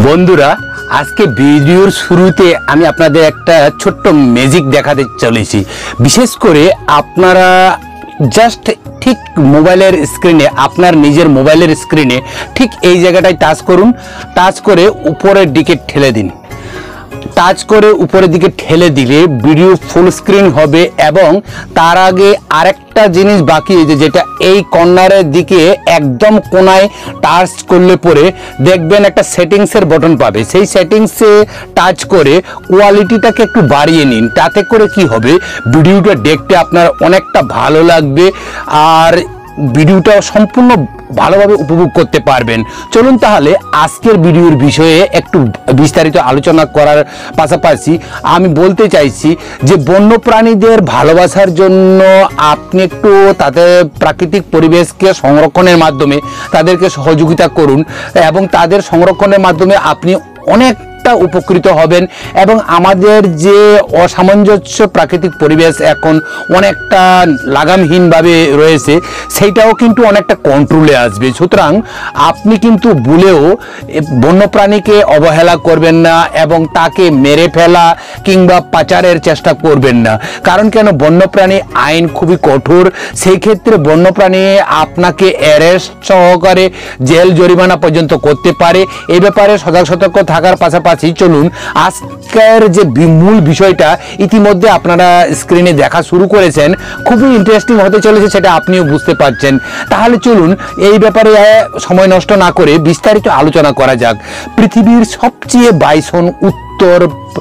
বন্ধুরা, আজকে ভিডিওর শুরুতে আমি আপনাদের একটা ছোট্ট ম্যাজিক দেখাতে চলেছি। বিশেষ করে আপনারা জাস্ট ঠিক মোবাইলের স্ক্রিনে, আপনার নিজের মোবাইলের স্ক্রিনে ঠিক এই জায়গাটায় টাচ করুন। টাচ করে উপরের দিকে ঠেলে দিন। টাচ করে উপরের দিকে ঠেলে দিলে ভিডিও ফুল স্ক্রিন হবে এবং তার আগে আরেকটা জিনিস বাকি আছে, যেটা এই কর্নারের দিকে একদম কোনায় টাচ করলে পরে দেখবেন একটা সেটিংসের বটন পাবে। সেই সেটিংসে টাচ করে কোয়ালিটিটাকে একটু বাড়িয়ে নিন। তাতে করে কি হবে, ভিডিওটা দেখতে আপনার অনেকটা ভালো লাগবে আর ভিডিওটা সম্পূর্ণ ভালোভাবে উপভোগ করতে পারবেন। চলুন তাহলে আজকের ভিডিওর বিষয়ে একটু বিস্তারিত আলোচনা করার পাশাপাশি আমি বলতে চাইছি যে বন্যপ্রাণীদের ভালোবাসার জন্য আপনি একটু তাদের প্রাকৃতিক পরিবেশকে সংরক্ষণের মাধ্যমে তাদেরকে সহযোগিতা করুন এবং তাদের সংরক্ষণের মাধ্যমে আপনি অনেকটা উপকৃত হবেন এবং আমাদের যে অসামঞ্জস্য প্রাকৃতিক পরিবেশ এখন অনেকটা লাগামহীনভাবে রয়েছে, সেইটাও কিন্তু অনেকটা কন্ট্রোলে আসবে। সুতরাং আপনি কিন্তু ভুলেও বন্যপ্রাণীকে অবহেলা করবেন না এবং তাকে মেরে ফেলা কিংবা পাচারের চেষ্টা করবেন না। কারণ কেন, বন্যপ্রাণী আইন খুবই কঠোর। সেই ক্ষেত্রে বন্যপ্রাণী আপনাকে অ্যারেস্ট সহকারে জেল জরিমানা পর্যন্ত করতে পারে। এই ব্যাপারে সতর্ক থাকার পাশাপাশি চলুন আজকের যে মূল বিষয়টা ইতিমধ্যে আপনারা স্ক্রিনে দেখা শুরু করেছেন, খুবই ইন্টারেস্টিং হতে চলেছে, সেটা আপনিও বুঝতে পারছেন। তাহলে চলুন এই ব্যাপারে সময় নষ্ট না করে বিস্তারিত আলোচনা করা যাক। পৃথিবীর সবচেয়ে বাইসন উত্তর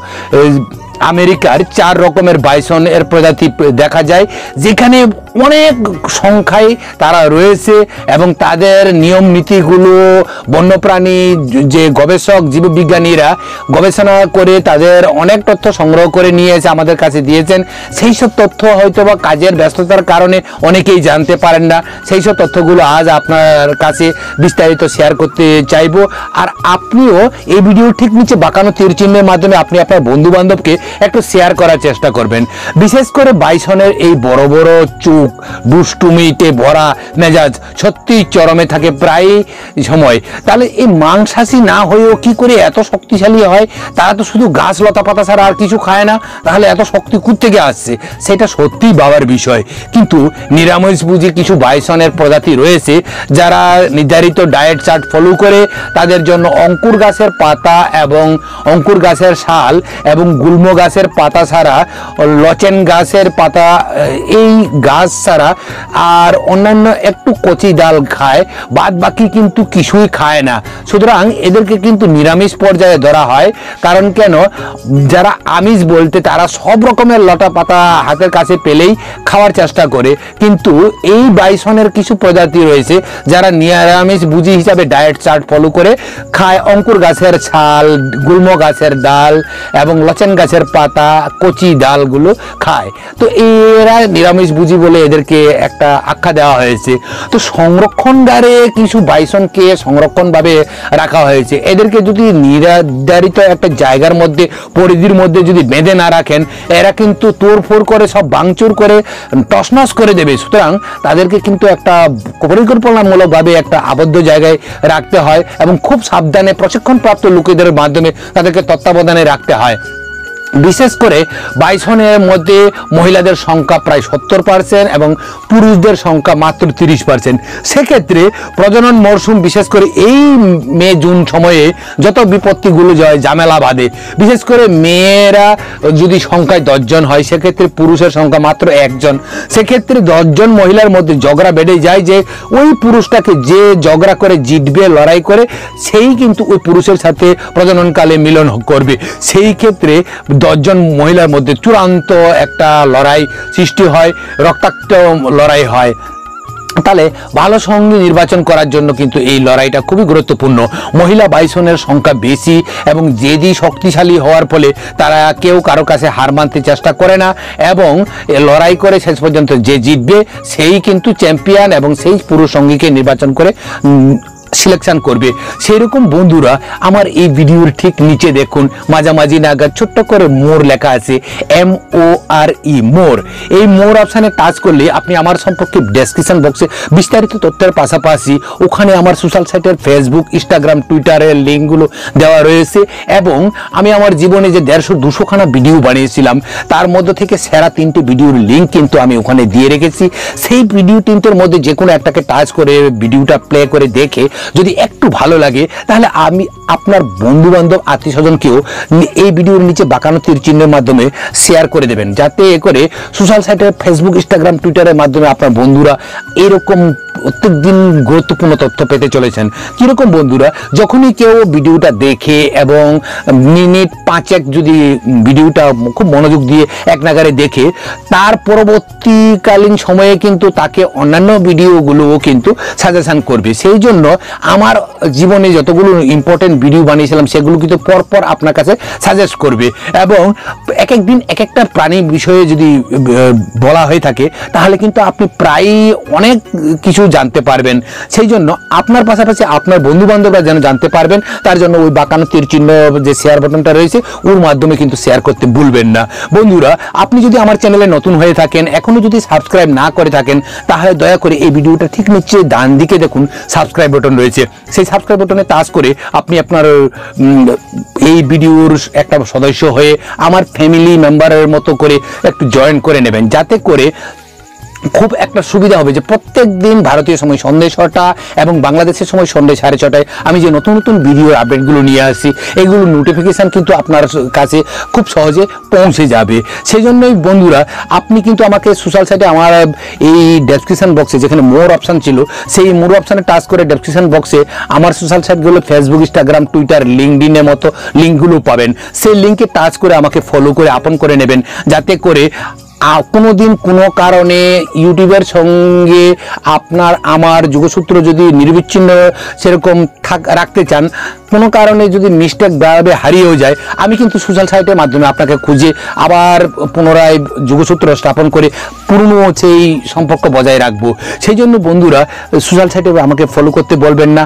আমেরিকার 4 রকমের বাইসন এর প্রজাতি দেখা যায়, যেখানে অনেক সংখ্যায় তারা রয়েছে এবং তাদের নিয়ম নীতিগুলো বন্যপ্রাণী যে গবেষক জীববিজ্ঞানীরা গবেষণা করে তাদের অনেক তথ্য সংগ্রহ করে নিয়ে এসে আমাদের কাছে দিয়েছেন। সেই সব তথ্য হয়তো বা কাজের ব্যস্ততার কারণে অনেকেই জানতে পারেন না। সেই সব তথ্যগুলো আজ আপনার কাছে বিস্তারিত শেয়ার করতে চাইবো। আর আপনিও এই ভিডিওর ঠিক নিচে বাঁকানো তীর চিহ্নের মাধ্যমে আপনি আপনার বন্ধু বান্ধবকে একটু শেয়ার করার চেষ্টা করবেন। বিশেষ করে বাইসনের এই বড় বড় চুল, দুষ্টুমিতে ভরা মেজাজ সত্যি চরমে থাকে প্রায় সময়। তাহলে এই মাংসাশী না হয়েও কি করে এত শক্তিশালী হয়? তারা তো শুধু গাছ লতা পাতা ছাড়া আর কিছু খায় না, তাহলে এত শক্তি কোত্থেকে আসছে? সেটা সত্যিই ভাবার বিষয়। কিন্তু নিরামিষ বুঝি কিছু বাইসনের প্রজাতি রয়েছে যারা নির্ধারিত ডায়েট চার্ট ফলো করে তাদের জন্য অঙ্কুর গাছের পাতা এবং অঙ্কুর গাছের শাল এবং গুল্ম গাছের পাতা ছাড়া, লচেন গাছের পাতা, এই গাছ ছাড়া আর অন্যান্য একটু কচি ডাল খায়, বাদ বাকি কিন্তু কিছুই খায় না। সুতরাং এদেরকে কিন্তু নিরামিষ পর্যায়ে ধরা হয়। কারণ কেন, যারা আমিষ বলতে তারা সব রকমের লতা পাতা হাতের কাছে পেলেই খাওয়ার চেষ্টা করে। কিন্তু এই বাইসনের কিছু প্রজাতি রয়েছে যারা নিরামিষ বুঝি হিসাবে ডায়েট চার্ট ফলো করে খায় অঙ্কুর গাছের ছাল, গুল্ম গাছের ডাল এবং লচেন গাছের পাতা, কচি ডালগুলো খায়। তো এরা নিরামিষ বুঝি বলে এদেরকে একটা আখ্যা দেওয়া হয়েছে। তো সংরক্ষণগারে কিছু বাইসনকে সংরক্ষণভাবে রাখা হয়েছে। এদেরকে যদি নির্ধারিত একটা জায়গার মধ্যে, পরিধির মধ্যে যদি বেঁধে না রাখেন, এরা কিন্তু তোড়ফোড় করে সব ভাঙচুর করে টসনস করে দেবে। সুতরাং তাদেরকে কিন্তু একটা পরিকল্পনামূলকভাবে একটা আবদ্ধ জায়গায় রাখতে হয় এবং খুব সাবধানে প্রশিক্ষণপ্রাপ্ত লোকেদের মাধ্যমে তাদেরকে তত্ত্বাবধানে রাখতে হয়। বিশেষ করে বাইসনের মধ্যে মহিলাদের সংখ্যা প্রায় 70% এবং পুরুষদের সংখ্যা মাত্র 30%। সেক্ষেত্রে প্রজনন মরশুম, বিশেষ করে এই মে জুন সময়ে যত বিপত্তিগুলো যায়, ঝামেলা বাঁধে। বিশেষ করে মেয়েরা যদি সংখ্যায় 10 জন হয়, সেক্ষেত্রে পুরুষের সংখ্যা মাত্র 1 জন। সেক্ষেত্রে 10 জন মহিলার মধ্যে ঝগড়া বেড়ে যায় যে ওই পুরুষটাকে যে ঝগড়া করে জিতবে, লড়াই করে, সেই কিন্তু ওই পুরুষের সাথে প্রজননকালে মিলন করবে। সেই ক্ষেত্রে 10 জন মহিলার মধ্যে চূড়ান্ত একটা লড়াই সৃষ্টি হয়, রক্তাক্ত লড়াই হয়। তাহলে ভালো সঙ্গী নির্বাচন করার জন্য কিন্তু এই লড়াইটা খুবই গুরুত্বপূর্ণ। মহিলা বাইসনের সংখ্যা বেশি এবং জেদি শক্তিশালী হওয়ার ফলে তারা কেউ কারো কাছে হার মানতে চেষ্টা করে না এবং লড়াই করে শেষ পর্যন্ত যে জিতবে সেই কিন্তু চ্যাম্পিয়ন এবং সেই পুরুষ সঙ্গীকে নির্বাচন করে সিলেকশন করবে। সেই রকম বন্ধুরা আমার এই ভিডিওর ঠিক নিচে দেখুন মাঝামাঝি নাগাদ ছোট্ট করে মোর লেখা আছে, MORE মোর। এই মোর অপশানে টাচ করলে আপনি আমার সম্পর্কে ডেসক্রিপশন বক্সে বিস্তারিত তথ্যের পাশাপাশি ওখানে আমার সোশ্যাল সাইটের ফেসবুক, ইনস্টাগ্রাম, টুইটারের লিঙ্কগুলো দেওয়া রয়েছে। এবং আমি আমার জীবনে যে 150-200 খানা ভিডিও বানিয়েছিলাম তার মধ্যে থেকে সেরা 3টে ভিডিওর লিঙ্ক কিন্তু আমি ওখানে দিয়ে রেখেছি। সেই ভিডিও 3টের মধ্যে যে কোনো একটাকে টাচ করে ভিডিওটা প্লে করে দেখে যদি একটু ভালো লাগে তাহলে আমি আপনার বন্ধু বান্ধব আত্মীয় স্বজনকেও এই ভিডিওর নিচে বাঁকানো তীর চিহ্নের মাধ্যমে শেয়ার করে দেবেন, যাতে এ করে সোশ্যাল সাইটে ফেসবুক, ইনস্টাগ্রাম, টুইটারের মাধ্যমে আপনার বন্ধুরা এরকম প্রত্যেকদিন গুরুত্বপূর্ণ তথ্য পেতে চলেছেন। কিরকম বন্ধুরা, যখনই কেউ ভিডিওটা দেখে এবং মিনিট 5-1 যদি ভিডিওটা খুব মনোযোগ দিয়ে এক নাগারে দেখে, তার পরবর্তীকালীন সময়ে কিন্তু তাকে অন্যান্য ভিডিওগুলোও কিন্তু সাজেশন করবে। সেই জন্য আমার জীবনে যতগুলো ইম্পর্টেন্ট ভিডিও বানিয়েছিলাম সেগুলো কিন্তু পরপর আপনার কাছে সাজেস্ট করবে। এবং এক এক দিন এক একটা প্রাণী বিষয়ে যদি বলা হয়ে থাকে তাহলে কিন্তু আপনি প্রায় অনেক কিছু জানতে পারবেন। সেই জন্য আপনার পাশাপাশি আপনার বন্ধু বান্ধবরা যেন জানতে পারবেন, তার জন্য ওই বাঁকানো তীর চিহ্ন যে শেয়ার বাটনটা রয়েছে ওর মাধ্যমে কিন্তু শেয়ার করতে ভুলবেন না। বন্ধুরা, আপনি যদি আমার চ্যানেলে নতুন হয়ে থাকেন, এখনো যদি সাবস্ক্রাইব না করে থাকেন, তাহলে দয়া করে এই ভিডিওটা ঠিক নিচে ডান দিকে দেখুন সাবস্ক্রাইব বাটন রয়েছে। সেই সাবস্ক্রাইব বাটনে টাচ করে আপনি আপনার এই ভিডিওর একটা সদস্য হয়ে আমার ফ্যামিলি মেম্বারের মতো করে একটু জয়েন করে নেবেন, যাতে করে খুব একটা সুবিধা হবে যে প্রত্যেক দিন ভারতীয় সময় সন্ধ্যে 6টা এবং বাংলাদেশের সময় সন্ধ্যে 6:30টায় আমি যে নতুন নতুন ভিডিও আপডেটগুলো নিয়ে আসি, এগুলো নোটিফিকেশান কিন্তু আপনার কাছে খুব সহজে পৌঁছে যাবে। সেই জন্যই বন্ধুরা, আপনি কিন্তু আমাকে সোশ্যাল সাইটে আমার এই ডেসক্রিপশন বক্সে যেখানে মোর অপশান ছিল, সেই মোর অপশানে টাচ করে ডেসক্রিপশন বক্সে আমার সোশ্যাল সাইটগুলো ফেসবুক, ইনস্টাগ্রাম, টুইটার, লিঙ্কডইনের মতো লিঙ্কগুলো পাবেন। সেই লিঙ্কে টাচ করে আমাকে ফলো করে আপন করে নেবেন, যাতে করে কোনো দিন কোনো কারণে ইউটিউবের সঙ্গে আপনার আমার যোগসূত্র যদি নির্বিচ্ছিন্ন সেরকম রাখতে চান, কোনো কারণে যদি মিস্টেক ভাবে হারিয়েও যায়, আমি কিন্তু সোশ্যাল সাইটের মাধ্যমে আপনাকে খুঁজে আবার পুনরায় যোগসূত্র স্থাপন করে পুরনো সেই সম্পর্ক বজায় রাখবো। সেই জন্য বন্ধুরা, সোশ্যাল সাইটে আমাকে ফলো করতে বলবেন না,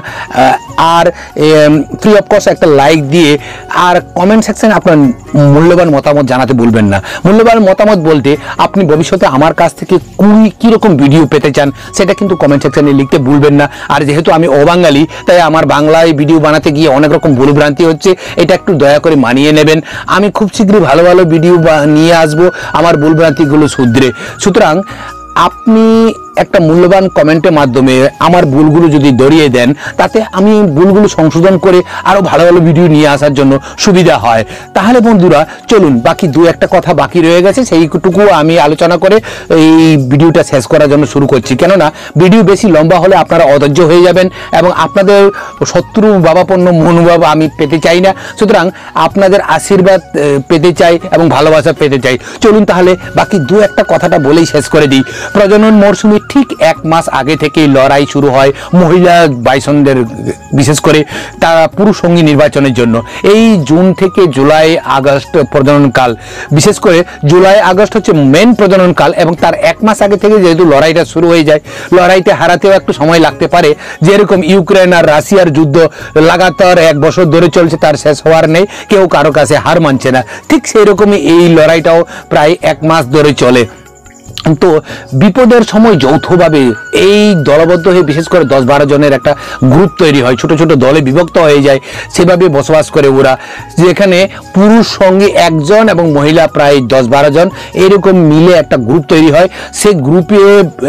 আর ফ্রি অফ কস্ট একটা লাইক দিয়ে আর কমেন্ট সেকশনে আপনার মূল্যবান মতামত জানাতে ভুলবেন না। মূল্যবান মতামত বলতে আপনি ভবিষ্যতে আমার কাছ থেকে কীরকম ভিডিও পেতে চান সেটা কিন্তু কমেন্ট সেকশনে লিখতে ভুলবেন না। আর যেহেতু আমি অবাঙালি, তাই আমার বাংলায় ভিডিও বানাতে গিয়ে অনেক রকম ভুলভ্রান্তি হচ্ছে, এটা একটু দয়া করে মানিয়ে নেবেন। আমি খুব শীঘ্রই ভালো ভালো ভিডিও নিয়ে আসবো আমার ভুলভ্রান্তিগুলো শুধরে। সুতরাং আপনি একটা মূল্যবান কমেন্টের মাধ্যমে আমার ভুলগুলো যদি ধরিয়ে দেন, তাতে আমি ভুলগুলো সংশোধন করে আরও ভালো ভালো ভিডিও নিয়ে আসার জন্য সুবিধা হয়। তাহলে বন্ধুরা, চলুন বাকি 2-1টা কথা বাকি রয়ে গেছে, সেইটুকু আমি আলোচনা করে এই ভিডিওটা শেষ করার জন্য শুরু করছি। কেননা ভিডিও বেশি লম্বা হলে আপনারা অধৈর্য হয়ে যাবেন এবং আপনাদের শত্রু ভাবাপন্ন মনোভাব আমি পেতে চাই না। সুতরাং আপনাদের আশীর্বাদ পেতে চাই এবং ভালোবাসা পেতে চাই। চলুন তাহলে বাকি 2-1টা কথাটা বলেই শেষ করে দিই। প্রজনন মরশুমে ঠিক 1 মাস আগে থেকেই লড়াই শুরু হয় মহিলা বাইসনদের, বিশেষ করে তারা পুরুষ সঙ্গী নির্বাচনের জন্য। এই জুন থেকে জুলাই আগস্ট প্রজননকাল, বিশেষ করে জুলাই আগস্ট হচ্ছে মেন প্রজননকাল, এবং তার 1 মাস আগে থেকে যেহেতু লড়াইটা শুরু হয়ে যায়, লড়াইতে হারাতেও একটু সময় লাগতে পারে। যেরকম ইউক্রেন আর রাশিয়ার যুদ্ধ লাগাতার 1 বছর ধরে চলছে, তার শেষ হওয়ার নেই, কেউ কারো কাছে হার মানছে না, ঠিক সেই রকমই এই লড়াইটাও প্রায় 1 মাস ধরে চলে। তো বিপদের সময় যৌথভাবে এই দলবদ্ধ হয়ে বিশেষ করে 10-12 জনের একটা গ্রুপ তৈরি হয়, ছোট ছোট দলে বিভক্ত হয়ে যায়, সেভাবে বসবাস করে ওরা, যেখানে পুরুষ সঙ্গে 1 জন এবং মহিলা প্রায় 10-12 জন এরকম মিলে একটা গ্রুপ তৈরি হয়। সেই গ্রুপে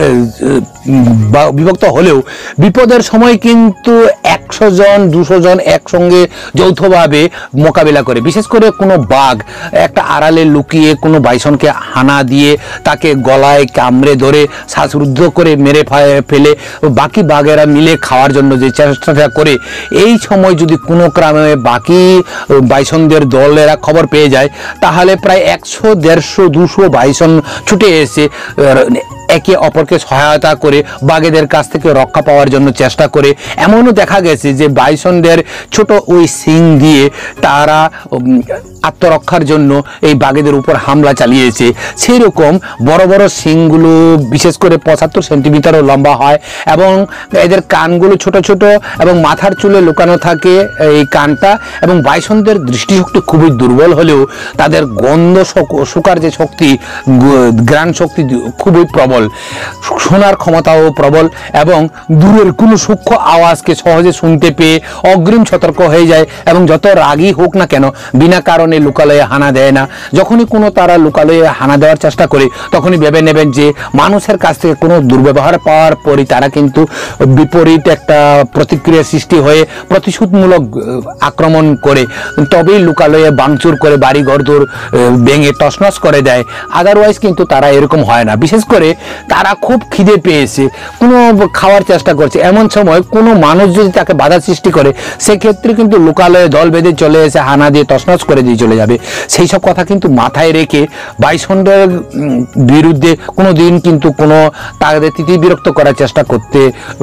বিভক্ত হলেও বিপদের সময় কিন্তু 100 জন 200 জন একসঙ্গে যৌথভাবে মোকাবিলা করে। বিশেষ করে কোনো বাঘ একটা আড়ালে লুকিয়ে কোনো বাইসনকে হানা দিয়ে তাকে গলায় কামড়ে ধরে শ্বাসরুদ্ধ করে মেরে ফেলে বাকি বাঘেরা মিলে খাওয়ার জন্য যে চেষ্টাটা করে, এই সময় যদি কোনো ক্রমে বাকি বাইসনদের দলেরা খবর পেয়ে যায়, তাহলে প্রায় 100, 150, 200 বাইসন ছুটে এসে একে অপরকে সহায়তা করে বাঘেদের কাছ থেকে রক্ষা পাওয়ার জন্য চেষ্টা করে। এমনও দেখা গেছে যে বাইসনদের ছোট ওই শিং দিয়ে তারা আত্মরক্ষার জন্য এই বাঘেদের উপর হামলা চালিয়েছে। সেই রকম বড় বড় শিংগুলো বিশেষ করে 75 সেন্টিমিটারও লম্বা হয় এবং এদের কানগুলো ছোট ছোট এবং মাথার চুলে লুকানো থাকে এই কানটা। এবং বাইসনদের দৃষ্টিশক্তি খুবই দুর্বল হলেও তাদের গন্ধ শুকার যে শক্তি, ঘ্রাণ শক্তি খুবই প্রবল, শোনার ক্ষমতাও প্রবল এবং দূরের কোনো সূক্ষ্ম আওয়াজকে সহজে শুনতে পেয়ে অগ্রিম সতর্ক হয়ে যায় এবং যত রাগী হোক না কেন বিনা কারণে লোকালয়ে হানা দেয় না। যখনই কোনো তারা লোকালয়ে হানা দেওয়ার চেষ্টা করে তখনই ভেবে নেবেন যে মানুষের কাছ থেকে কোনো দুর্ব্যবহার পাওয়ার পরই তারা কিন্তু বিপরীত একটা প্রতিক্রিয়া সৃষ্টি হয়ে প্রতিশোধমূলক আক্রমণ করে, তবেই লোকালয়ে ভাঙচুর করে বাড়ি ঘরদোর ভেঙে তছনছ করে দেয়। আদারওয়াইজ কিন্তু তারা এরকম হয় না। বিশেষ করে তারা খুব খিদে পেয়েছে, কোনো খাওয়ার চেষ্টা করছে, এমন সময় কোনো মানুষ যদি তাকে বাধা সৃষ্টি করে সেক্ষেত্রে কিন্তু লোকালয়ে দল বেঁধে চলে এসে হানা দিয়ে তছনছ করে দিয়ে চলে যাবে। সেই সব কথা কিন্তু মাথায় রেখে বাইসনদের বিরুদ্ধে কোনো দিন কিন্তু কোনো তাদের বিরক্ত করার চেষ্টা করতে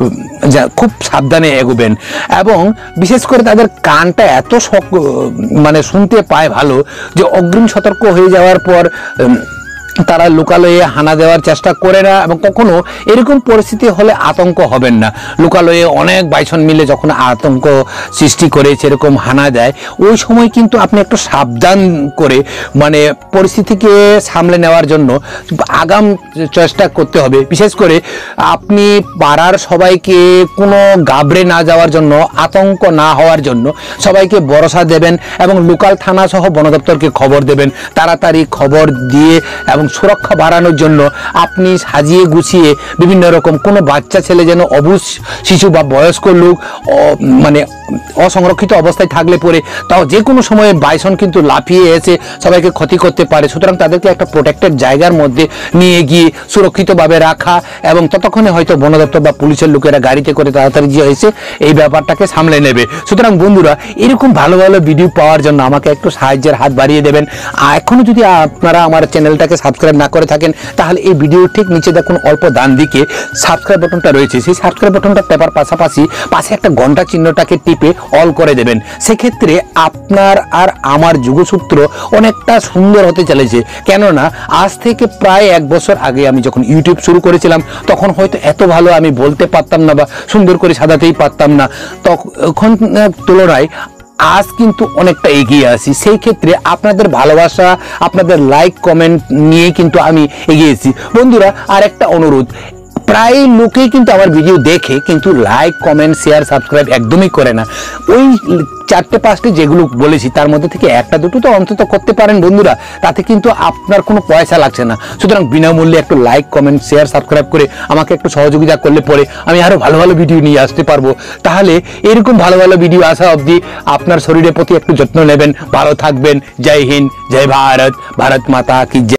খুব সাবধানে এগোবেন। এবং বিশেষ করে তাদের কানটা এত মানে শুনতে পায় ভালো যে অগ্রিম সতর্ক হয়ে যাওয়ার পর তারা লোকালয়ে হানা দেওয়ার চেষ্টা করে না এবং কখনো এরকম পরিস্থিতি হলে আতঙ্ক হবেন না। লোকালয়ে অনেক বাইসন মিলে যখন আতঙ্ক সৃষ্টি করে সেরকম হানা দেয় ওই সময় কিন্তু আপনি একটু সাবধান করে মানে পরিস্থিতিকে সামলে নেওয়ার জন্য আগাম চেষ্টা করতে হবে। বিশেষ করে আপনি পাড়ার সবাইকে কোনো গাবড়ে না যাওয়ার জন্য, আতঙ্ক না হওয়ার জন্য সবাইকে ভরসা দেবেন এবং লোকাল থানা সহ বন দপ্তরকে খবর দেবেন। তাড়াতাড়ি খবর দিয়ে এবং সুরক্ষা বাড়ানোর জন্য আপনি সাজিয়ে গুছিয়ে বিভিন্ন রকম কোনো বাচ্চা ছেলে যেন অবুঝ শিশু বা বয়স্ক লোক মানে অসংরক্ষিত অবস্থায় থাকলে পরে তাও যে কোনো সময়ে বাইসন কিন্তু লাফিয়ে এসে সবাইকে ক্ষতি করতে পারে। সুতরাং তাদেরকে একটা প্রোটেক্টেড জায়গার মধ্যে নিয়ে গিয়ে সুরক্ষিতভাবে রাখা এবং ততক্ষণে হয়তো বন দপ্তর বা পুলিশের লোকেরা গাড়িতে করে তাড়াতাড়ি গিয়ে এসে এই ব্যাপারটাকে সামলে নেবে। সুতরাং বন্ধুরা, এরকম ভালো ভালো ভিডিও পাওয়ার জন্য আমাকে একটু সাহায্যের হাত বাড়িয়ে দেবেন। এখনো যদি আপনারা আমার চ্যানেলটাকে সাবস্ক্রাইব না করে থাকেন তাহলে এই ভিডিওর ঠিক নিচে দেখুন অল্প ডান দিকে সাবস্ক্রাইব বাটনটা রয়েছে। সেই সাবস্ক্রাইব বাটনটা টেপার পাশাপাশি পাশে একটা ঘন্টা চিহ্নটাকে টিপে অল করে দেবেন। সেক্ষেত্রে আপনার আর আমার যুগসূত্র অনেকটা সুন্দর হতে চলেছে। কেননা আজ থেকে প্রায় 1 বছর আগে আমি যখন ইউটিউব শুরু করেছিলাম তখন হয়তো এত ভালো আমি বলতে পারতাম না বা সুন্দর করে সাজাতেই পারতাম না। তখন তুলনায় আজ কিন্তু অনেকটা এগিয়ে আছি। সেই ক্ষেত্রে আপনাদের ভালোবাসা, আপনাদের লাইক কমেন্ট নিয়ে কিন্তু আমি এগিয়েছি। বন্ধুরা, আর একটা অনুরোধ, প্রায় লোকেই কিন্তু আমার ভিডিও দেখে কিন্তু লাইক কমেন্ট শেয়ার সাবস্ক্রাইব একদমই করে না। ওই 4-5টি যেগুলো বলেছি তার মধ্যে থেকে 1-2 তো অন্তত করতে পারেন বন্ধুরা, তাতে কিন্তু আপনার কোনো পয়সা লাগছে না। সুতরাং বিনামূল্যে একটু লাইক কমেন্ট শেয়ার সাবস্ক্রাইব করে আমাকে একটু সহযোগিতা করলে পরে আমি আরও ভালো ভালো ভিডিও নিয়ে আসতে পারবো। তাহলে এরকম ভালো ভালো ভিডিও আসা অবধি আপনার শরীরের প্রতি একটু যত্ন নেবেন। ভালো থাকবেন। জয় হিন্দ, জয় ভারত, ভারত মাতা কি জয়।